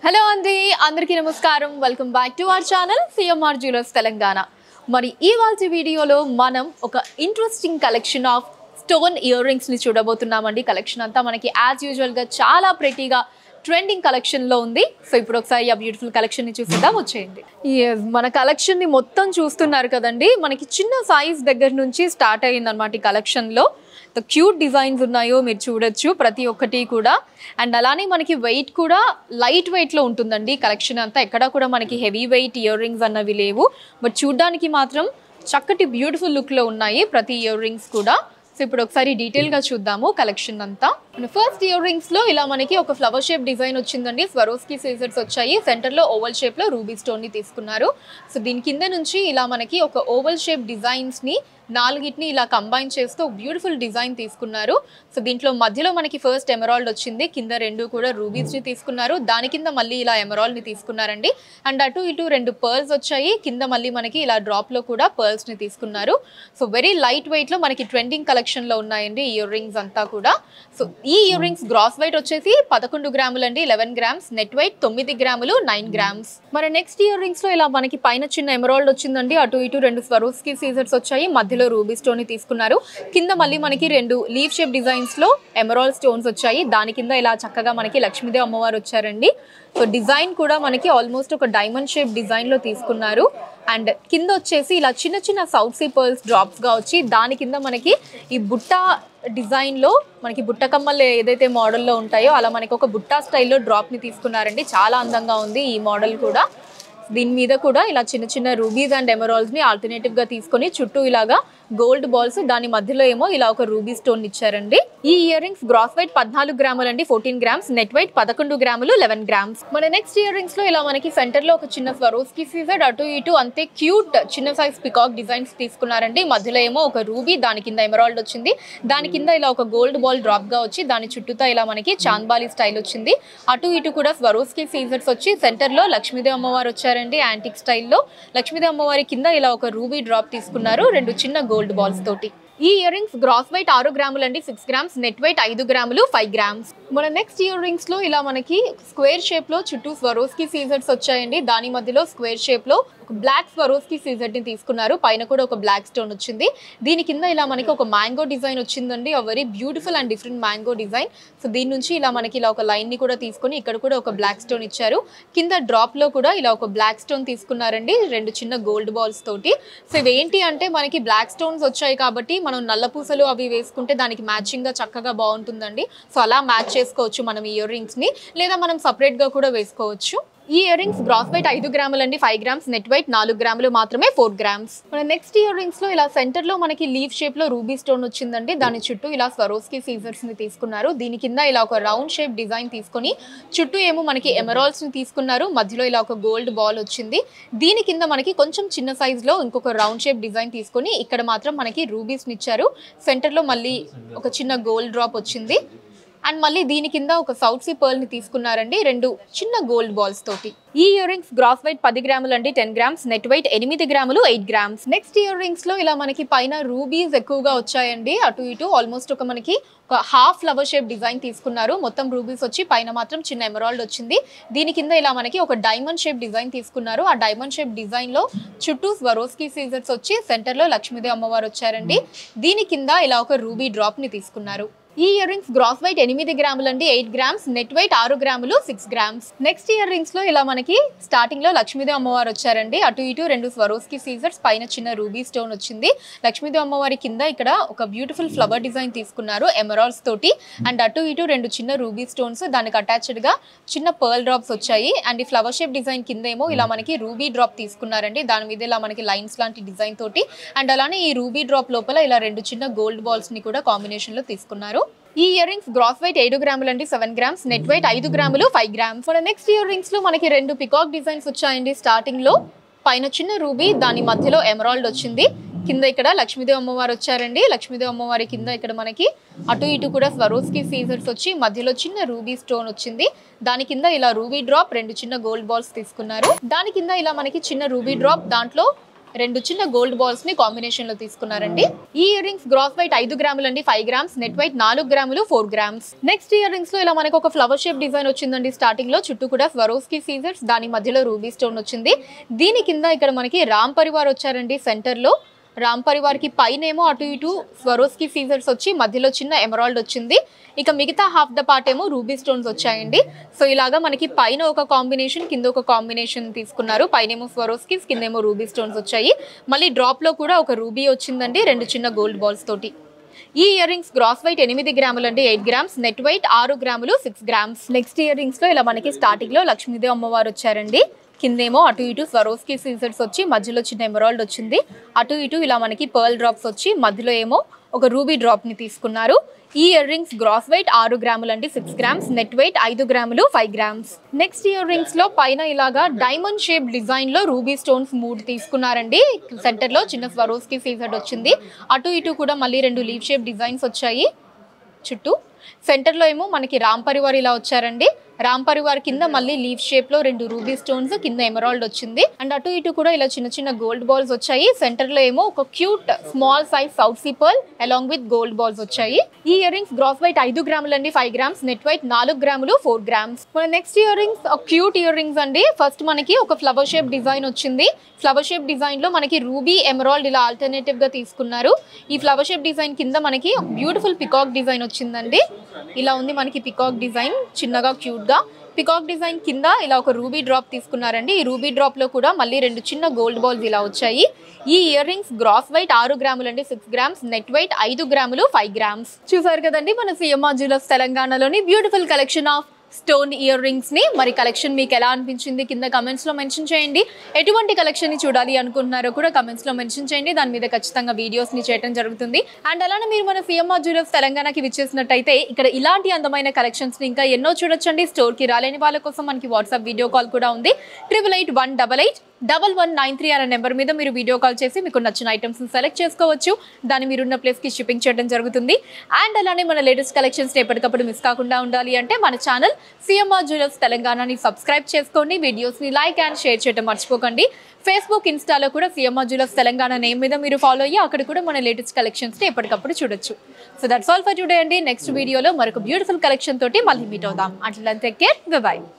Hello అండి, అందరికీ నమస్కారం. Welcome back to our channel CMR jewellers Telangana. మరి ఇవాల్టి వీడియోలో మనం ఒక interesting collection of stone earrings ని చూడబోతున్నామండి. కలెక్షన్ అంతా మనకి యాజ్ యూజువల్ గా చాలా ప్రెటీగా ట్రెండింగ్ కలెక్షన్ లో ఉంది. సో ఇప్పుడు ఒకసారి ఆ బ్యూటిఫుల్ కలెక్షన్ ని చూసేద్దాం, వచ్చేయండి. మన కలెక్షన్ ని మొత్తం చూస్తున్నారు కదండి. మనకి చిన్న సైజ్ దగ్గర నుంచి స్టార్ట్ అయ్యింది అనమాట. ఈ కలెక్షన్ లో క్యూట్ డిజైన్స్ ఉన్నాయో మీరు చూడొచ్చు ప్రతి ఒక్కటి కూడా. అండ్ అలానే మనకి వెయిట్ కూడా లైట్ వెయిట్ లో ఉంటుందండి. కలెక్షన్ అంతా ఎక్కడ కూడా మనకి హెవీ వెయిట్ ఇయర్ రింగ్స్ అన్నవి లేవు, బట్ చూడ్డానికి మాత్రం చక్కటి బ్యూటిఫుల్ లుక్ లో ఉన్నాయి ప్రతి ఇయర్ రింగ్స్ కూడా. సో ఇప్పుడు ఒకసారి డీటెయిల్ గా చూద్దాము కలెక్షన్ అంతా. ఫస్ట్ ఇయర్ రింగ్స్ లో ఇలా మనకి ఒక ఫ్లవర్ షేప్ డిజైన్ వచ్చిందండి. స్వరోస్కి సీజర్స్ వచ్చాయి. సెంటర్ లో ఓవల్ షేప్ లో రూబీ స్టోన్ ని తీసుకున్నారు. సో దీని కింద నుంచి ఇలా మనకి ఒక ఓవల్ షేప్ డిజైన్స్ ని నాలుగిటిని ఇలా కంబైన్ చేస్తూ బ్యూటిఫుల్ డిజైన్ తీసుకున్నారు. సో దీంట్లో మధ్యలో మనకి ఫస్ట్ ఎమరాల్డ్ వచ్చింది, కింద రెండు కూడా రూబీస్ ని తీసుకున్నారు. దాని కింద మళ్ళీ ఇలా ఎమరాల్డ్ ని తీసుకున్నారండి. అండ్ అటు ఇటు రెండు పర్ల్స్ వచ్చాయి, కింద మళ్ళీ మనకి ఇలా డ్రాప్ లో కూడా పర్ల్స్ ని తీసుకున్నారు. సో వెరీ లైట్ వెయిట్ లో మనకి ట్రెండింగ్ కలెక్షన్ లో ఉన్నాయండి ఇయర్ రింగ్స్ అంతా కూడా. సో ఈ ఇయర్ రింగ్స్ గ్రాస్ వెయిట్ వచ్చేసి 11 గ్రాములు అండి, 11 గ్రామ్స్. నెట్ వెయిట్ 9 గ్రాములు, 9 గ్రామ్స్. మరి నెక్స్ట్ ఇయర్ రింగ్స్ లో ఇలా మనకి పైన చిన్న ఎమరాల్డ్ వచ్చిందండి, అటు ఇటు రెండు స్వరోస్కి సీజర్స్ వచ్చాయి, మధ్యలో రూబీ స్టోన్ ని తీసుకున్నారు. కింద మళ్ళీ మనకి రెండు లీవ్ షేప్ డిజైన్స్ లో ఎమరాల్డ్ స్టోన్స్ వచ్చాయి. దాని కింద ఇలా చక్కగా మనకి లక్ష్మీదేవి అమ్మవారు వచ్చారండి. సో డిజైన్ కూడా మనకి ఆల్మోస్ట్ ఒక డైమండ్ షేప్ డిజైన్ లో తీసుకున్నారు. అండ్ కింద వచ్చేసి ఇలా చిన్న చిన్న సౌత్ సీ పర్ల్స్ డ్రాప్స్ గా వచ్చి దాని కింద మనకి ఈ బుట్ట డిజైన్ లో మనకి బుట్ట కమ్మలు ఏదైతే మోడల్లో ఉంటాయో అలా మనకి ఒక బుట్ట స్టైల్లో డ్రాప్ ని తీసుకున్నారండి. చాలా అందంగా ఉంది ఈ మోడల్ కూడా. దీని మీద కూడా ఇలా చిన్న చిన్న రూబీస్ అండ్ ఎమరాల్డ్స్ ని ఆల్టర్నేటివ్ గా తీసుకొని చుట్టూ ఇలాగా గోల్డ్ బాల్స్, దాని మధ్యలో ఏమో ఇలా ఒక రూబీ స్టోన్ ఇచ్చారండి. ఈ ఇయర్ రింగ్స్ గ్రాస్ వెయిట్ 14 గ్రాములు అండి, 14 గ్రామ్స్. నెట్ వెయిట్ 11 గ్రాములు, 11 గ్రామ్స్. మన నెక్స్ట్ ఇయర్ రింగ్స్ లో ఇలా మనకి సెంటర్ లో ఒక చిన్న స్వరోస్కి సీజర్, అటు ఇటు అంతే క్యూట్ చిన్న సైజ్ పికాక్ డిజైన్స్ తీసుకున్నారండి. మధ్యలో ఏమో ఒక రూబీ, దాని కింద ఎమరాల్డ్ వచ్చింది. దాని కింద ఇలా ఒక గోల్డ్ బాల్ డ్రాప్ గా వచ్చి దాని చుట్టూతో ఇలా మనకి చాంద్బాలి స్టైల్ వచ్చింది. అటు ఇటు కూడా స్వరోస్కి సీజర్స్ వచ్చి సెంటర్ లో లక్ష్మీదేవి అమ్మవారు వచ్చారండి యాంటిక్ స్టైల్లో. లక్ష్మీదేవి అమ్మవారి కింద ఇలా ఒక రూబీ డ్రాప్ తీసుకున్నారు, రెండు చిన్న గోల్డ్ బాల్స్ తోటి. ఈ ఇయర్ రింగ్స్ గ్రాస్ వెయిట్ 6 గ్రాములు అండి, 6 గ్రామ్స్. నెట్ వెయిట్ 5 గ్రాములు, 5 గ్రామ్స్. మన నెక్స్ట్ ఇయర్ రింగ్స్ లో ఇలా మనకి స్క్వేర్ షేప్ లో చుట్టూ స్వరోస్కి సీజర్స్ వచ్చాయండి. దాని మధ్యలో స్క్వేర్ షేప్ లో ఒక బ్లాక్ స్వరోస్కి సీజర్ ని తీసుకున్నారు. పైన కూడా ఒక బ్లాక్ స్టోన్ వచ్చింది. దీని కింద ఇలా మనకి ఒక మ్యాంగో డిజైన్ వచ్చిందండి, very beautiful and different mango design. So దీని నుంచి ఇలా మనకి ఇలా ఒక లైన్ ని కూడా తీసుకొని ఇక్కడ కూడా ఒక బ్లాక్ స్టోన్ ఇచ్చారు. కింద డ్రాప్ లో కూడా ఇలా ఒక బ్లాక్ స్టోన్ తీసుకున్నారండి, రెండు చిన్న గోల్డ్ బాల్స్ తోటి. సో ఇవేంటి అంటే మనకి బ్లాక్ స్టోన్స్ వచ్చాయి కాబట్టి మనం నల్ల పూసలు అవి వేసుకుంటే దానికి మ్యాచింగ్ గా చక్కగా బాగుంటుందండి. సో అలా మ్యాచ్ చేసుకోవచ్చు మనం ఇయర్ రింగ్స్ ని, లేదా మనం సపరేట్ గా కూడా వేసుకోవచ్చు. ఈ ఇయర్ రింగ్స్ గ్రాస్ వెయిట్ 5 గ్రాములు అండి, 5 గ్రామ్స్. నెట్ వెయిట్ 4 గ్రాములు మాత్రమే, 4 గ్రామ్స్. మన నెక్స్ట్ ఇయర్ రింగ్స్ లో ఇలా సెంటర్ లో మనకి లీవ్ షేప్ లో రూబీ స్టోన్ వచ్చిందండి. దాని చుట్టూ ఇలా స్వరోస్కి సీజర్స్ ని తీసుకున్నారు. దీని కింద ఇలా ఒక రౌండ్ షేప్ డిజైన్ తీసుకొని చుట్టూ ఏమో మనకి ఎమరాల్డ్స్ ని తీసుకున్నారు. మధ్యలో ఇలా ఒక గోల్డ్ బాల్ వచ్చింది. దీని కింద మనకి కొంచెం చిన్న సైజ్ లో ఇంకొక రౌండ్ షేప్ డిజైన్ తీసుకొని ఇక్కడ మాత్రం మనకి రూబీస్ ని ఇచ్చారు. సెంటర్ లో మళ్ళీ ఒక చిన్న గోల్డ్ డ్రాప్ వచ్చింది. అండ్ మళ్ళీ దీని కింద ఒక సౌత్ సీ పర్ల్ ని తీసుకున్నారండి, రెండు చిన్న గోల్డ్ బాల్స్ తోటి. ఈ ఇయర్ రింగ్స్ గ్రాస్ వెయిట్ 10 గ్రాములు అండి, 10 గ్రామ్స్. నెట్ వెయిట్ 8 గ్రాములు, 8 గ్రామ్స్. నెక్స్ట్ ఇయర్ రింగ్స్ లో ఇలా మనకి పైన రూబీస్ ఎక్కువగా వచ్చాయండి. అటు ఇటు ఆల్మోస్ట్ ఒక మనకి ఒక హాఫ్ ఫ్లవర్ షేప్ డిజైన్ తీసుకున్నారు. మొత్తం రూబీస్ వచ్చి పైన మాత్రం చిన్న ఎమరాల్డ్ వచ్చింది. దీని కింద ఇలా మనకి ఒక డైమండ్ షేప్ డిజైన్ తీసుకున్నారు. ఆ డైమండ్ షేప్ డిజైన్ లో చుట్టూ స్వరోస్కి సీజర్స్ వచ్చి సెంటర్ లో లక్ష్మీదేవి అమ్మవారు వచ్చారండి. దీని కింద ఇలా ఒక రూబీ డ్రాప్ ని తీసుకున్నారు. ఈ ఇయర్ రింగ్స్ గ్రాస్ వెయిట్ 8 గ్రాములు అండి, 8 గ్రామ్స్. నెట్ వెయిట్ 6 గ్రాములు, 6 గ్రామ్స్. నెక్స్ట్ ఇయర్ రింగ్స్ లో ఇలా మనకి స్టార్టింగ్ లో లక్ష్మీదేవి అమ్మవారు వచ్చారండి. అటు ఇటు రెండు స్వరోస్కి సీజర్స్, పైన చిన్న రూబీ స్టోన్ వచ్చింది. లక్ష్మీదేవి అమ్మవారి కింద ఇక్కడ ఒక బ్యూటిఫుల్ ఫ్లవర్ డిజైన్ తీసుకున్నారు ఎమరాల్డ్స్ తోటి. అండ్ అటు ఇటు రెండు చిన్న రూబీ స్టోన్స్, దానికి అటాచ్డ్ గా చిన్న పర్ల్ డ్రాప్స్ వచ్చాయి. అండ్ ఈ ఫ్లవర్ షేప్ డిజైన్ కింద ఏమో ఇలా మనకి రూబీ డ్రాప్ తీసుకున్నారండి. దాని మీద ఇలా మనకి లైన్స్ లాంటి డిజైన్ తోటి. అండ్ అలానే ఈ రూబీ డ్రాప్ లోపల ఇలా రెండు చిన్న గోల్డ్ బాల్స్ ని కూడా కాంబినేషన్ లో తీసుకున్నారు. ఈ ఇయర్ రింగ్స్ గ్రాస్ వెయిట్ 7 గ్రాములు అండి, 7 గ్రామ్స్. నెట్ వెయిట్ 5 గ్రాములు, 5 గ్రామ్స్. మన నెక్స్ట్ ఇయర్ రింగ్స్ లో మనకి రెండు పికాక్ డిజైన్స్ వచ్చాయండి. స్టార్టింగ్ లో పైన చిన్న రూబీ, దాని మధ్యలో ఎమరాల్డ్ వచ్చింది. కింద ఇక్కడ లక్ష్మీదేవి అమ్మవారు వచ్చారండి. లక్ష్మీదేవి అమ్మవారి కింద ఇక్కడ మనకి అటు ఇటు కూడా స్వరోస్కి సీజర్స్ వచ్చి మధ్యలో చిన్న రూబీ స్టోన్ వచ్చింది. దాని కింద ఇలా రూబీ డ్రాప్, రెండు చిన్న గోల్డ్ బాల్స్ తీసుకున్నారు. దాని కింద ఇలా మనకి చిన్న రూబీ డ్రాప్, దాంట్లో రెండు చిన్న గోల్డ్ బాల్స్ ని కాంబినేషన్ లో తీసుకున్నారండి. ఈ ఇయర్ రింగ్స్ గ్రాస్ వెయిట్ 5 గ్రాములు అండి, 5 గ్రామ్స్. నెట్ వెయిట్ 4 గ్రాములు, 4 గ్రామ్స్. నెక్స్ట్ ఇయర్ రింగ్స్ లో ఇలా మనకు ఒక ఫ్లవర్ షేప్ డిజైన్ వచ్చిందండి. స్టార్టింగ్ లో చుట్టూ కూడా స్వరోస్కి సీజర్స్, దాని మధ్యలో రూబీ స్టోన్ వచ్చింది. దీని కింద ఇక్కడ మనకి రామ్ పరివార్ వచ్చారండి. సెంటర్ లో రామ్ పరివార్ కి పైనేమో అటు ఇటు స్వరోస్కి సీజర్స్ వచ్చి మధ్యలో చిన్న ఎమరాల్డ్ వచ్చింది. ఇక మిగతా హాఫ్ ద పార్ట్ ఏమో రూబీ స్టోన్స్ వచ్చాయండి. సో ఇలాగా మనకి పైన ఒక కాంబినేషన్, కింద ఒక కాంబినేషన్ తీసుకున్నారు. పైనేమో స్వరోస్కి, కిందేమో రూబీ స్టోన్స్ వచ్చాయి. మళ్ళీ డ్రాప్ లో కూడా ఒక రూబీ వచ్చిందండి, రెండు చిన్న గోల్డ్ బాల్స్ తోటి. ఈ ఇయర్ రింగ్స్ గ్రాస్ వెయిట్ 8 గ్రాములు అండి, 8 గ్రామ్స్. నెట్ వెయిట్ 6 గ్రాములు, 6 గ్రామ్స్. నెక్స్ట్ ఇయర్ రింగ్స్ లో ఇలా మనకి స్టార్టింగ్ లో లక్ష్మీదేవి అమ్మవారు వచ్చారండి. కిందేమో అటు ఇటు స్వరోస్కి సీజర్స్ వచ్చి మధ్యలో చిన్న ఎమరాల్డ్ వచ్చింది. అటు ఇటు ఇలా మనకి పర్ల్ డ్రాప్స్ వచ్చి మధ్యలో ఏమో ఒక రూబీ డ్రాప్ ని తీసుకున్నారు. ఈ ఇయర్ రింగ్స్ గ్రాస్ వెయిట్ 6 గ్రాములు అండి, 6 గ్రామ్స్. నెట్ వెయిట్ 5 గ్రాములు, 5 గ్రామ్స్. నెక్స్ట్ ఇయర్ రింగ్స్ లో పైన ఇలాగా డైమండ్ షేప్ డిజైన్ లో రూబీ స్టోన్స్ 3 తీసుకున్నారండి. సెంటర్ లో చిన్న స్వరోస్కి సీజర్ వచ్చింది. అటు ఇటు కూడా మళ్ళీ 2 లీవ్ షేప్ డిజైన్స్ వచ్చాయి చుట్టూ. సెంటర్ లో ఏమో మనకి రామ్ పరివార్ ఇలా వచ్చారండి. రామ్ పరివార్ కింద మళ్ళీ లీవ్ షేప్ లో 2 రూబీ స్టోన్స్, కింద ఎమరాల్డ్ వచ్చింది. అండ్ అటు ఇటు కూడా ఇలా చిన్న చిన్న గోల్డ్ బాల్స్ వచ్చాయి. సెంటర్ లో ఏమో ఒక cute small size south sea pearl along with gold balls వచ్చాయి. ఈ ఇయర్ రింగ్స్ గ్రాస్ వెయిట్ 5 గ్రాములు అండి, 5 గ్రామ్స్. నెట్ వెయిట్ 4 గ్రాములు, 4 గ్రామ్స్. మన next earrings cute earrings అండి. ఫస్ట్ మనకి ఒక ఫ్లవర్ షేప్ డిజైన్ వచ్చింది. ఫ్లవర్ షేప్ డిజైన్ లో మనకి రూబీ, ఎమరాల్డ్ ఇలా ఆల్టర్నేటివ్ గా తీసుకున్నారు. ఈ ఫ్లవర్ షేప్ డిజైన్ కింద మనకి బ్యూటిఫుల్ పికాక్ డిజైన్ వచ్చిందండి. ఇలా ఉంది మనకి పికాక్ డిజైన్, చిన్నగా క్యూట్ గా. పికాక్ డిజైన్ కింద ఇలా ఒక రూబీ డ్రాప్ తీసుకున్నారండి. ఈ రూబీ డ్రాప్ లో కూడా మళ్ళీ 2 చిన్న గోల్డ్ బాల్స్ ఇలా వచ్చాయి. ఈ ఇయర్ రింగ్స్ గ్రాస్ వెయిట్ 6 గ్రాములు అండి, 6 గ్రామ్స్. నెట్ వెయిట్ 5 గ్రాములు, 5 గ్రామ్స్. చూసారు కదండి మన సిఎంఆర్ జ్యువెలర్స్ తెలంగాణలోని beautiful collection of stone earrings ని. మరి కలెక్షన్ మీకు ఎలా అనిపించింది కింద కమెంట్స్ లో మెన్షన్ చేయండి. ఎటువంటి కలెక్షన్ ని చూడాలి అనుకుంటున్నారో కూడా కమెంట్స్ లో మెన్షన్ చేయండి. దాని మీద ఖచ్చితంగా వీడియోస్ ని చేయడం జరుగుతుంది. అండ్ అలానే మీరు మన సిఎంఆర్ జ్యువెలర్స్ తెలంగాణకి విచ్చేసినట్టయితే ఇక్కడ ఇలాంటి అందమైన కలెక్షన్స్ ని ఇంకా ఎన్నో చూడొచ్చండి. స్టోర్ కి రాలేని వాళ్ళ కోసం మనకి వాట్సాప్ వీడియో కాల్ కూడా ఉంది. 8881881193 అనే నెంబర్ మీద మీరు వీడియో కాల్ చేసి మీకు నచ్చిన ఐటమ్స్ ని సెలెక్ట్ చేసుకోవచ్చు. దాన్ని మీరున్న ప్లేస్ కి షిప్పింగ్ చేయడం జరుగుతుంది. అండ్ అలానే మన లేటెస్ట్ కలెక్షన్స్ ఎప్పటికప్పుడు మిస్ కాకుండా ఉండాలి అంటే మన ఛానల్ సిఎంఆర్ జ్యువెలర్స్ తెలంగాణని సబ్స్క్రైబ్ చేసుకోండి. వీడియోస్ ని లైక్ అండ్ షేర్ చేయడం మర్చిపోకండి. ఫేస్బుక్, ఇన్స్టాలో కూడా సిఎంఆర్ జ్యువెలర్స్ తెలంగాణ నేమ్ మీద మీరు ఫాలో అయ్యి అక్కడ కూడా మన లేటెస్ట్ కలెక్షన్స్ ని ఎప్పటికప్పుడు చూడొచ్చు. So that's all for today అండి. నెక్స్ట్ వీడియోలో మరొక బ్యూటిఫుల్ కలెక్షన్ తోటి మళ్ళీ మీట్ అవుదాం. Until then take care, bye by.